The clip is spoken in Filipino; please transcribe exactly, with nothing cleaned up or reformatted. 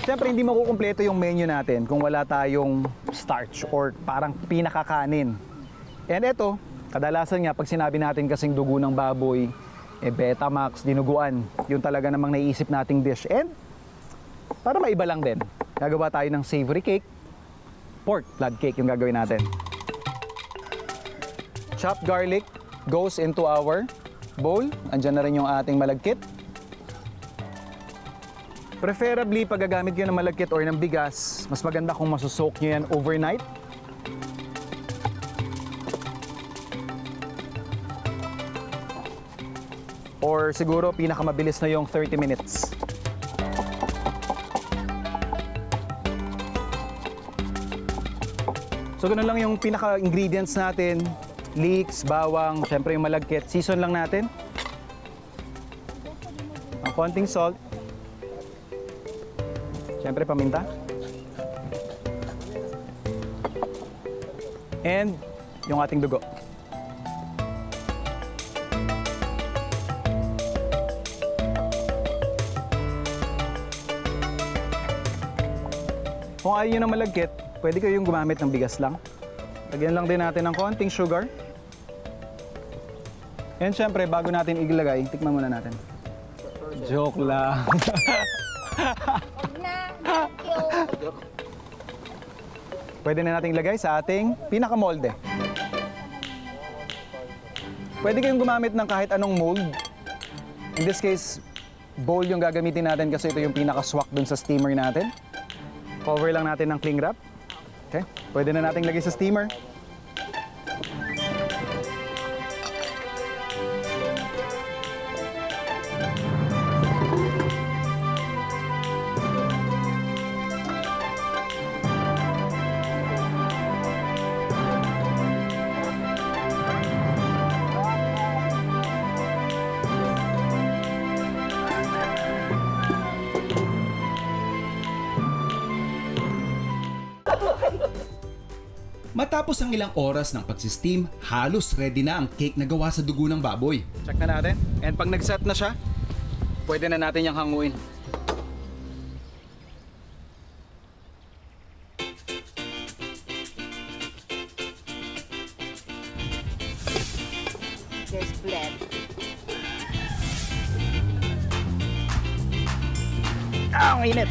Siyempre, hindi makukumpleto yung menu natin kung wala tayong starch or parang pinakakanin. And ito, kadalasan nga, pag sinabi natin kasing dugo ng baboy, eh, Betamax, dinuguan, yun talaga namang naiisip nating dish. And para maiba lang din, gagawa tayo ng savory cake, pork blood cake yung gagawin natin. Chopped garlic goes into our bowl. Andyan na rin yung ating malagkit. Preferably, pag gagamit kayo ng malagkit or ng bigas, mas maganda kung masusok nyo yan overnight. Or siguro, pinakamabilis na yung thirty minutes. So, ganun lang yung pinaka-ingredients natin. Leeks, bawang, syempre yung malagkit. Season lang natin. Ang konting salt. Siyempre, paminta. And yung ating dugo. Kung ayaw nyo ng malagkit, pwede kayong gumamit ng bigas lang. Lagyan lang din natin ng konting sugar. And syempre, bago natin ilagay, tikman muna natin. Joke lang. Pwede na natin ilagay sa ating pinakamolde. Pwede kayong gumamit ng kahit anong mold. In this case, bowl yung gagamitin natin kasi ito yung pinaka-swak dun sa steamer natin. Cover lang natin ng cling wrap. Okay, pwede na natin lagay sa steamer. Matapos ang ilang oras ng pagsisteam, halos ready na ang cake na gawa sa dugo ng baboy. Check na natin. And pag nag-set na siya, pwede na natin yung hanguin. There's blend. Ah, ang init!